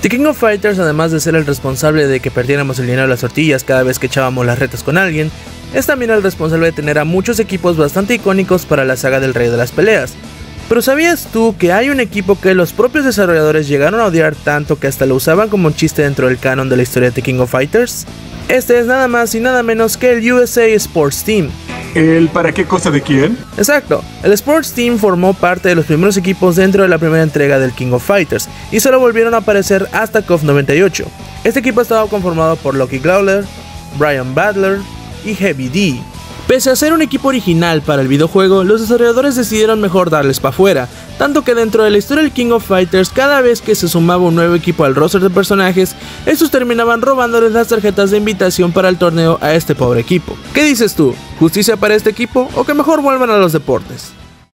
The King of Fighters, además de ser el responsable de que perdiéramos el dinero de las tortillas cada vez que echábamos las retas con alguien, es también el responsable de tener a muchos equipos bastante icónicos para la saga del Rey de las Peleas. Pero ¿sabías tú que hay un equipo que los propios desarrolladores llegaron a odiar tanto que hasta lo usaban como un chiste dentro del canon de la historia de The King of Fighters? Este es nada más y nada menos que el USA Sports Team. ¿El para qué cosa de quién? Exacto, el Sports Team formó parte de los primeros equipos dentro de la primera entrega del King of Fighters y solo volvieron a aparecer hasta KOF 98. Este equipo estaba conformado por Lucky Glowler, Brian Butler y Heavy D. Pese a ser un equipo original para el videojuego, los desarrolladores decidieron mejor darles pa' fuera, tanto que dentro de la historia del King of Fighters, cada vez que se sumaba un nuevo equipo al roster de personajes, estos terminaban robándoles las tarjetas de invitación para el torneo a este pobre equipo. ¿Qué dices tú? ¿Justicia para este equipo o que mejor vuelvan a los deportes?